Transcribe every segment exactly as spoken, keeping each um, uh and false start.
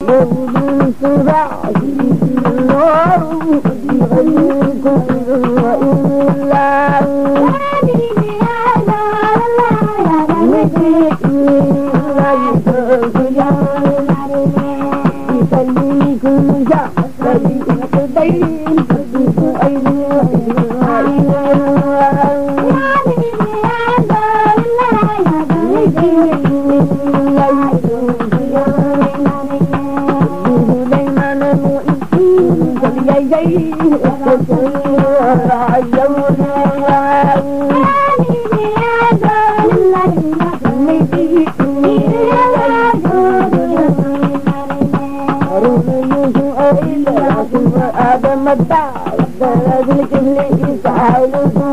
يوم سبع النار غيركم وإن الله يسليكم جعفر الحبين آدم الدار بلد الكل يسعى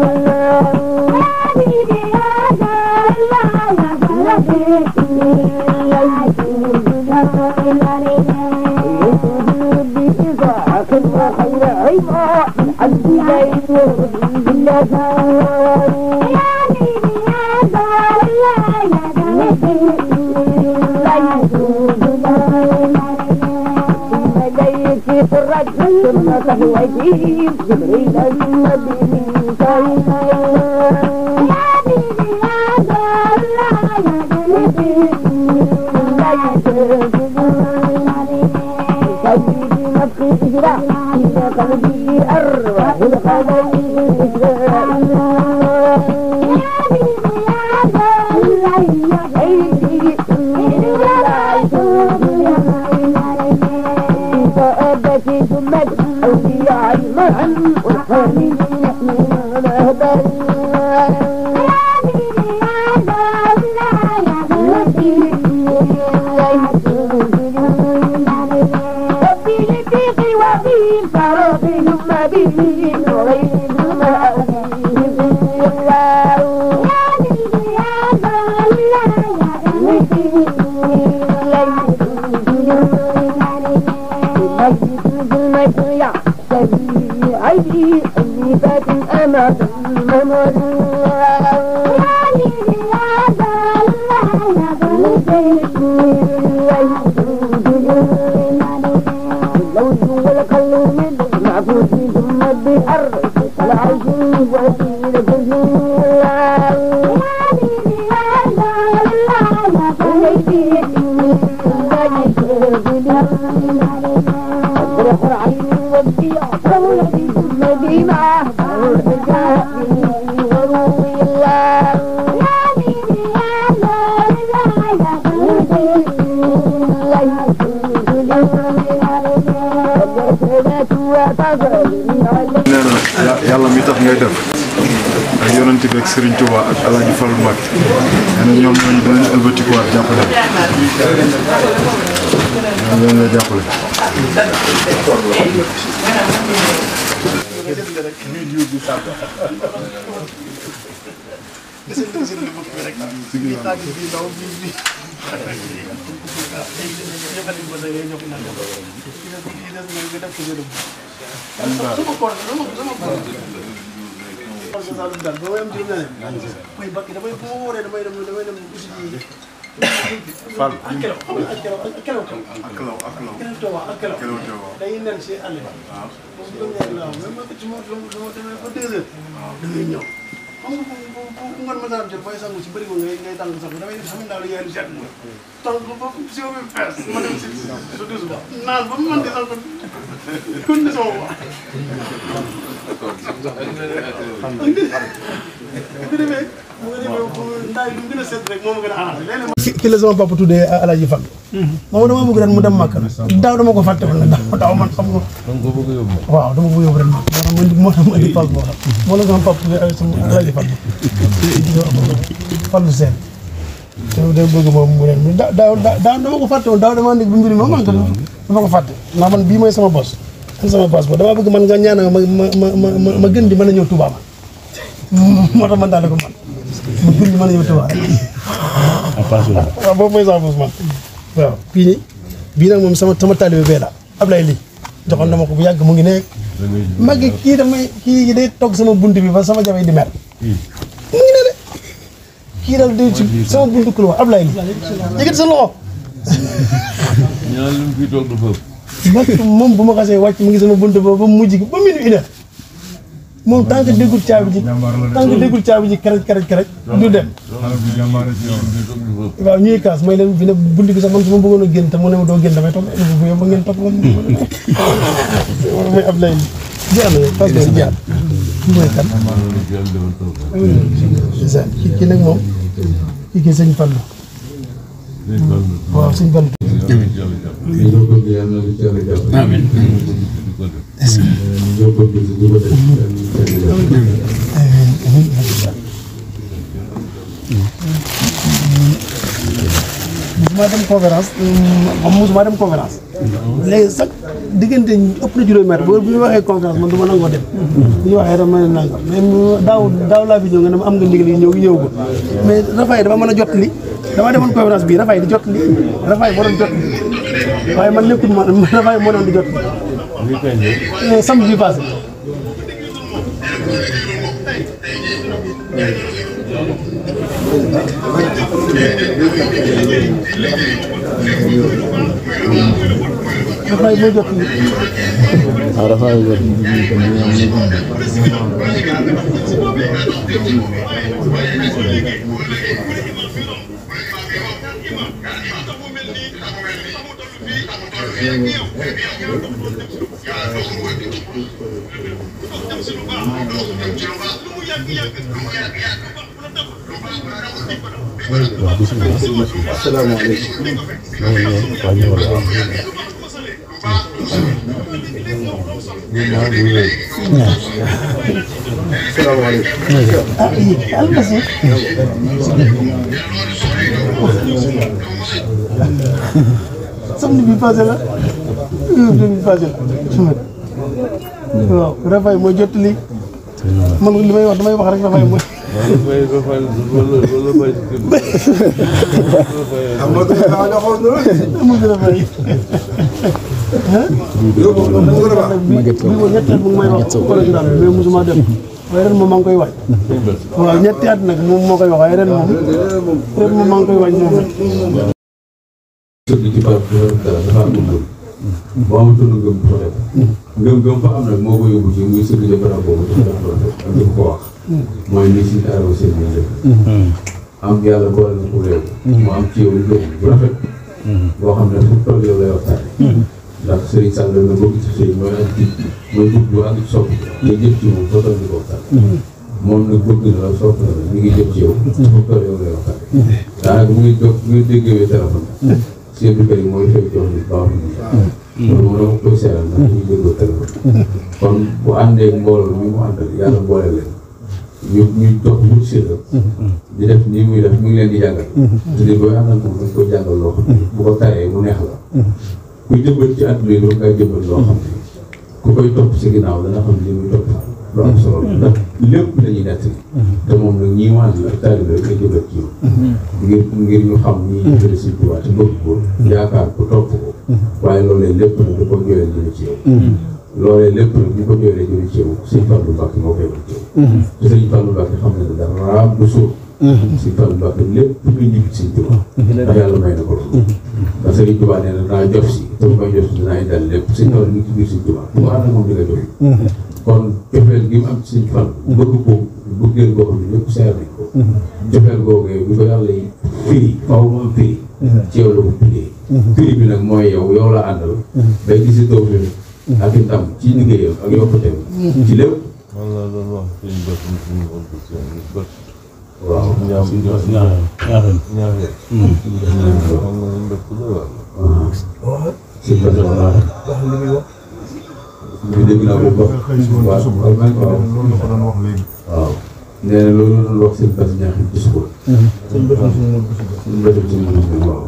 ثم فهو يجيب جبريل النبي من سيدنا يا بيبي يا دار الله يا بيبي لا يجيب سيدي نفخي إجراء إلى قلبي أروح الخلائق إجراء يا بيبي يا دار الله يا بيبي لا يجيب فأبتي ثم الأولياء المعن والحاملين من الأهبال يا بيبي يا دار الله يا بيبي لا يجوز ربي لفيقي وفي فرابهم ما به وغيرهم ما أبيهم الله يا بيبي يا دار الله يا بيبي لا يجوز يا سبيل عيدي حليفات أمام المنور يا ليلي يا دار الله يا بني اللوز والقلو من معبود ثم البحر العيش وسيلة الله يا ليلي يا دار الله يا بني لا عيني والضياء ولدي مدينة والحجاء وروي الله يا ليلي يا دار الله يا بني لا يجوز yàlla mi tax ngay def ak yonent bi ak Serigne Touba ak El Hadj Fall Mbacké nee ñoom ñooñu danañ ëlbatikuwaat jàppale ñoom ñoo ñooy jàppale. Fall ak kilo ak kilo ak kilo ak kilo ak kilo Touba ak kilo kilo Touba day nen ci àll ba waaw moom du ngeen la même ma ci mo mo demé ba deux heures da ngay ñëw xam nga bu ngon ma daan jël boy sangu ci bari mo ngay ngay tang sax damay xam ndaw la yelu set mo tang ko ba ci o bi fess ma dem ci so deux ba naan ba man di sangu kun di so wa d'accord xam nga mu ngi demee ndaay lu gën a set rek moom gën a arrangé ki la sama papa tuddee Alaaji Fall moom dama bëgg ren mu dem Màkka daaw dama ko fàtte woon daaw daaw man xam nga dama ko bëgg yóbbu waaw dama bëgg yóbbu ren moo tax moo tax ma indi Fall boo xam moo la sama papa tuddee sama Alaaji Fall Fallu Seen te day bëgg moom mu ren daaw daaw dama ko fàtte woon daaw dama andi bu mbiri moom man dama ko fàtte ndax man bii mooy sama bos sama passeport dama bëgg man nga ñaanal ma ma ma ma gën di mën a ñëw Touba ma moo tax man daal ko man ma gën di mën a ñëw Touba rek waaw boobu mooy sama bos man waaw bii nii bii nag moom sama sama taalibe bee la Ablaye lii joxoon dama ko bu yàgg mu ngi nekk mag kii damay kii day toog sama bunt bi ba sama jabar di mer mu ngi ne de kii daal di ci sama buntu couloir Ablaye lii yëkkati sa loxo ñaan li mu fi toog du foofu. parce que moom bu ma xasee wàcc mu ngi sama buntu ba ba mujj gi ba minuit une heure moom tant que déggul caabi ji tant que déggul caabi ji karaj karaj karaj du dem. waaw ñuy kaas may leen fi ne buntu gi sax man su ma bëggoon a génn te mu ne ma doo génn damay toog bu yow ba ngeen topp moom mooy ab lay jeex na parce que jeex kii mooy kan kii kii nag moom kii kii sëñ Fallu waaw sëñ Fallu amiin. musuma dem conférence xam musuma dem conférence léegi sax diggante ëpp na juróomi at bu ñu waxee conférence man du ma nangoo dem bu ñu waxee rek ma ne nangam mais daaw daaw laa fi ñëw nga ne ma am nga ndigal yi ñëw ñëw ko mais Rafaay dafa mën a jot li dama demoon conférence bii Rafaay di jot li Rafaay moo doon jot li waaye man nekkul ma Rafaay moo doon di jot li samedi bi passé Rafaay moo jot li waaw Rafaay moo jot asalaamaaleykum. ah yii almasi samedi bi passé la samedi bi passé la waaw Rafaay moo jot li man li may wax damay wax rek Rafaay mooy Rafaay Rafaay wala wala bay ci kër am na dara daa nga xool noonu. amul Rafaay yow moom moom mu gën a baax. bi bi ko ñetti at mu ngi may wax programme bi mais mosuma dem waaye ren moom maa ngi koy waaj waaw ñetti at nag moom moo koy wax waaye ren moom ren moom maa ngi koy waaj moom sëñ bi ci baax dafa am ngëm boo amatul ngëm du fa def ngëm-ngëm fa am nag moo ko yóbbu ci muy sëñ bi barab boobu dafa def ak li ko wax mooy li si taaroo seen bi def am yàlla boole na ku réew mu am ci yow ngëm bu rafet boo xam ne fu toll yow lay waxtaane ndax sëriñ Sall na bëgg ci sëriñ mooy ak ci mooy bëgg lu ànd ci sopp te jëf ci moom foo toll di ko waxtaan moom nag bëgg na la sopp na la mi ngi jëf ci yow fu toll yow lay waxtaane daanaka mu ngi jóg mu ngi déggee téléphone sëñ bi kër yi mooy xew jox ni baaxul ni loolu moom dama koy seeral ndax ñu déggoo téléphone kon bu àndee mbooloo mi mu àndal yàlla boole leen ñu ñu dox wut si la di def nii muy def mu ngi leen di jàngal te di booy àndal moom dañ koy jàngal loo xam ne bu ko taree mu neex la kuy jëmbat ci àdduna yi loolu ngay jëmbat loo xam ne ku koy topp si ginnaaw dana xam ne li muy topp lu am solo ndax lépp dañuy nett te moom nag ñii mu ànd la taalibe rek nga jëmbat ci yow ngir ngir ñu xam ñii jëfale si tubaab te bëgg ko yaakaar ko topp ko waaye loolee lépp nag da ko jooyal jëme ci yow loolee lépp nag ñu ko jooyalee jëme ci yow sëñ Fallou Mbacke moo koy wax ci yow te sëñ Fallou Mbacke xam ne dara du suuf sëñ Fallou Mbacke lépp luy njëkk sëñ Tuubaa ndax yàlla may na ko loolu ndax sëñ Tuubaa nee na naa jof si te bu may jof si dinaa dal lépp sëñ Fallou ngi ci biir sëñ Tuubaa bu ànd moom di nga jof kon jofeel gi mu am ci sëñ Fallou bëgg ko bëggeel goo xam ne ñëpp seer nañ ko jofeel googee bi ko yàlla yi firi faw mu am firi ci yow la ko piree firi bi nag mooy yow yow la àndal bay gisi taw bi ak itam ci liggéeyam ak yokkuteem ci lépp man la doon wax suñ bët suñu bët waaw ñaar ñaar ñaar ñaar xam nga ñu bët ku la wax si bët waaw ñu dégg naa bu baax waaw waaw waaw waaw nee na loolu la doon wax seen bas ñaax gis ko suñ bët suñu bët waaw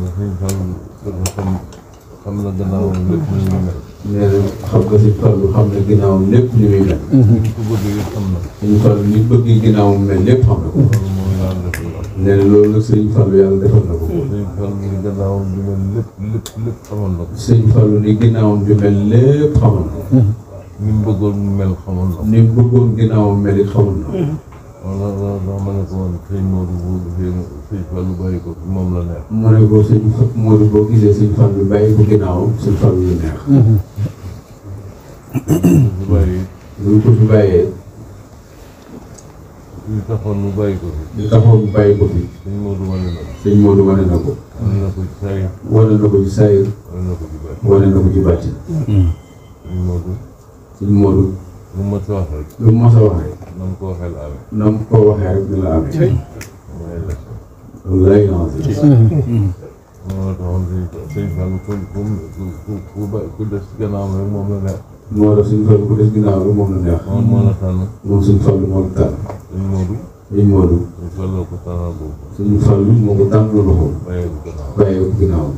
xam na gannaawam lépp ni muy mel. nee na xam nga si Fallou xam na ginnaawam lépp ni muy mel. ni ko bëggee xam na. suñu Fallou ni bëggee ginnaawam mel lépp xam na ko. loolu mooy yàlla defal la. nee na loolu nag sëñ Fallou yàlla defal na ko. sëñ Fallou ni gannaawam bi mel lépp lépp lépp xamoon na ko. sëñ Fallou ni ginnaawam bi mel lépp xamoon na ko. ni mu bëggoon mu mel xamoon na ko. ni mu bëggoon ginnaawam mel it xamoon na ko. wala wala ma ne ko woon sëñ Modou bu sëñ Fallou bàyyi ko moom la neex. mu ne ko sëñ Modou boo gisee sëñ Fallou bàyyi ko ginnaawam sëñ Fallou la neex. su bàyyi. lu ko fi bàyyee. li taxoon mu bàyyi ko fi. li taxoon mu bàyyi ko fi. sëñ Modou wane na ko. sëñ Modou wane na ko. wane na ko ci saayir. wane na ko ci saayir. wane na ko ci bàtt. wane na ko ci bàtt. sëñ Modou. sëñ Modou. lu ma sa wax rek. lu ma sa wax rek. na mu ko waxee la amee. na mu ko waxee rek dina la amee. mooy la. loolu lay lancé. moo taxoon sëñ Fallou ku ku ku ku ba ku des gannaawam rek moom la neex. moo tax suñu Fallou ku des ginnaaw rek moom la neex. moom moo la tànn. moom suñu Fallou moo la tànn. sëñ Modou. sëñ Modou. sëñ Fallou ko tànnal boobu. suñu Fallou moo ko tànn loxo. bàyyee ko gannaaw. bàyyee ko ginnaaw.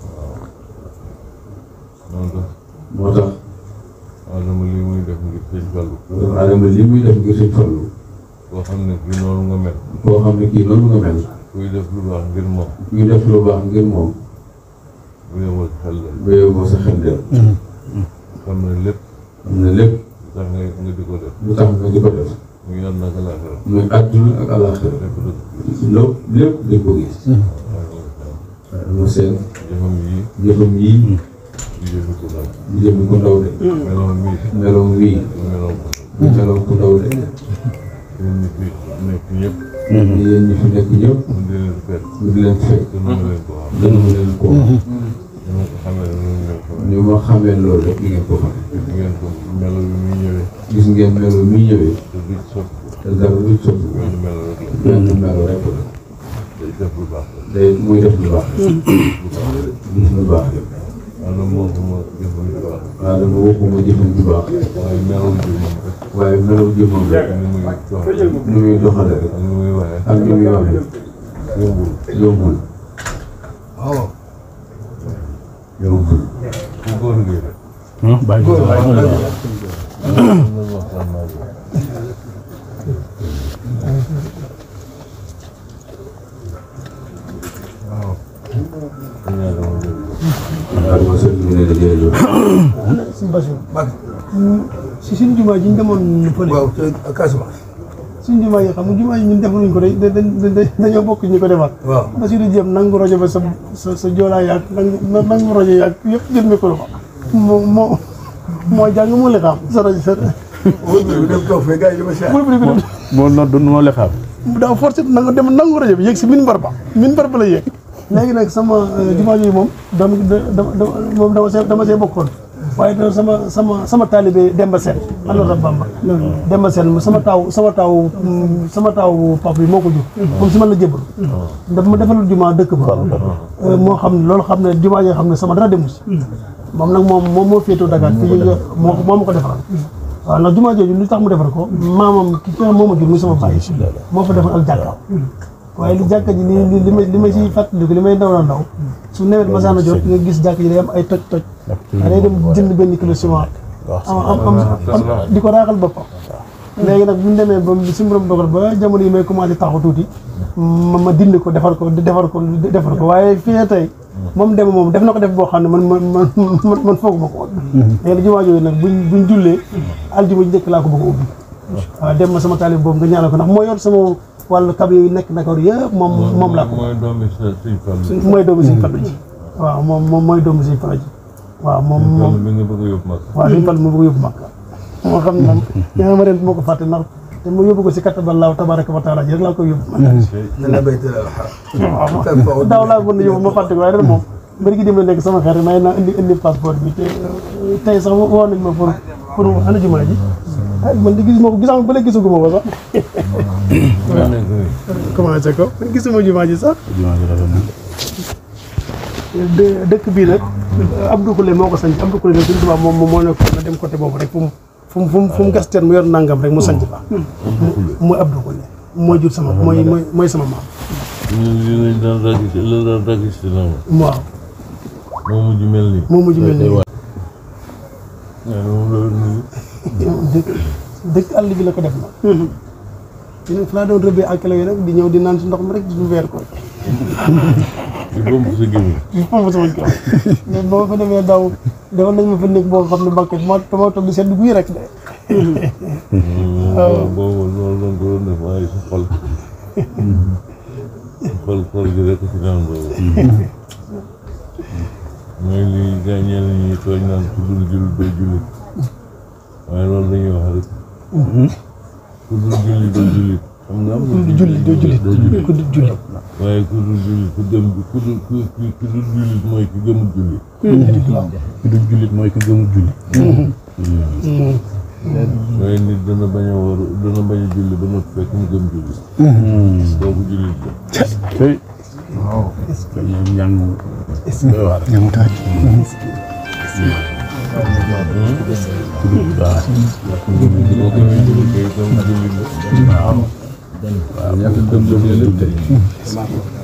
moo tax. moo tax. Adama lii muy def ngir sëñ Fallou. Adama lii muy def ngir sëñ Fallou. koo xam ne kii noonu nga mel. koo xam ne kii noonu nga mel. kuy def lu baax ngir moom. kuy def lu baax ngir moom. bu yeboo sa xel del. bu yeboo sa xel del. xam ne lépp. xam ne lépp. lu tax nga nga di ko def. lu tax nga di ko def. muy àdduna ak alaaxira. muy àdduna ak alaaxira. lépp dëgg. lépp lépp dañ ko gis. waaw dama seen. jëfam yii. jëfam yii. di jëfi ku ndaw. di jëfi ku ndaw de. meloom wii. meloom wii. meloom ko. meloom ku ndaw de. yéen ñi fi nekk ñëpp. yéen ñi fi nekk ñëpp. mu di leen fekk. mu di leen fekk. gënu ma leen ko xam. gënu ma leen ko xam. ni ma ko xamee loolu ngeen ko ni ma xamee loolu rek di ngeen ko xam. gis ngeen ko melo bi muy ñëwee. gis ngeen melo mi ñëwee. te du soppi. te dara du soppi. benn melo rek la. benn melo rek la. day def lu baax la. day muy def lu baax. gis lu baax. Adama moo ko ma jëfam ju baax. Adama waxuma jëfam ju baax. waaye melow ji moom rek. waaye melow ji moom rek. ni muy doxale. ni muy doxale rek. ak ni muy waxee. ak ni muy waxee. yombul. yombul. waaw. yombul. ku góor gi rek. bàyyi ko bàyyi ko nañ waxtaan naa ji. waaw. dañu Adama jërëjëf. Adama sëñ bi ne la jërëjëf. suñu Bachir si suñu jumaa ji ñu demoon fële. waaw te Casamance. suñu jumaa yi xam nga jumaa yi ñun defaluñ ko de dañoo bokk ñu ko defaat. waaw Basiru jéem nangu rajo ba sa sa sa joolaa yaag nangu nangu rajo yaag yëpp jël micro ba moo moo moo jàng moo li xam sa rajo sa. wóor na dem toog fee gars yi dama seet. moo noddu moo le xam daa forcé nangu dem nangu rajo bi yéeg si minbar ba minbar ba la yéeg. léegi nag sama jumaa yi moom dama dama moom dama see dama see bokkoon waaye nag sama sama sama taalibe Demba Sène Allahu Bamba Demba Sène sama taaw sama taaw sama taaw pap bi moo ko jur moom si man la jébal daf ma defalul jumaa dëkk ba moo xam ne loolu xam ne jumaa yi xam ne sama dara demu si moom nag moom moom moo féetoo Dakar fii moo moo ma ko defaral waaw ndax jumaa jooju lu tax mu defar ko maamam ki nga moo ma jur muy sama baay moo fa defar ak jàkka waaye li jàkka ji li li may li may si fàttaliku li may ndaw na ndaw su nawet masaana jot nga gis jàkka ji day am ay toj toj day dem jënd benn kilo ciment am am am di ko raaxal boppam léegi nag bu ñu demee ba si mbirum dogal ba jamono yi may commencé taxaw tuuti ma ma dindi ko defar ko defar ko defar ko waaye fii tey moom dem moom def na ko def boo xam ne man man man man foog ma ko woon léegi jumaa jooju nag buñ buñ jullee aljuma ji njëkk laa ko bëgg a ubbi waaw dem ma sama taalib boobu nga ñaanal ko ndax moo yor sama wàllu kab yi nekk Ndakaaru yëpp moom moom laa ko. mooy doomu Sëñ Fallu. mooy doomu Sëñ Fallu ji. waaw moom moom mooy doomu Sëñ Fallu ji. waaw moom moom bi nga bëgg a yóbbu Makka. waaw Sëñ Fallu mu bëgg a yóbbu Makka. moo xam ne moom yaa ma ren moo ko fàtte ndax te mu yóbbu ko si kataballaahu tabaaraka wa taala ji rek laa koy yóbbu. ne la béykat la waaw daaw laa bëgg a yóbbu ma fàtte ko waaye ren moom bëri gi dem la nekk sama xarit may naa indi indi passeport bi te tey sax woo nañ ma pour pour ana jumaa ji. ah man de gis ma ko gisama ba léegi gisaguma ko sax. commencé ko man gisuma jumaa ji sax. dëkk bii nag Abdou Koulé moo ko sanc Abdou Koulé nag suñu tubaab moom moo nekkoon na dem côté boobu rek fu mu fu mu fu mu gas teen mu yor nangam rek mu sanc fa. mooy Abdou Koulé moo jur sama mooy mooy mooy sama maam. ñun lañ daan dagg si la daan dagg si la waaw. moo mujj mel nii. moo mujj mel nii. moom loolu nuyu. dëkk dëkk àll bi la ko def na. dina fa laa doon rëbbee ak la nag di ñëw di naan si ndox mi rek di weer ko. di bomb sa gémmiñ. di bomb sama gémmiñ. mais boo fa demee daaw defoon nañ ma fa nekk boo xam ne mbàkk ma dama toog di seetlu guy rek de. boobu loolu doon ko doon def waaye sa xol xol xol gi rek ci naan boobu mooy li gaañeel ñi tooñ naan ku dul jullit doo jullit waaye loolu dañuy wax rek ku dul jullit doo jullit xam nga am ku dul jullit doo jullit ku dul jullit waaye ku dul jullit ku gëm ku dul ku ku dul jullit mooy ki gëmul jullit ku dul jullit mooy ki gëmul jullit waaye nit dana bañ a war dana bañ a julli ba noppi fekk mu gëm jullit kooku jullit la tey waaw ñoom ñàng doy waar ñam taaj ku dul waaw boo gëmee jullit kay gëm jullit la waaw ñàkk gëm gëm lépp tey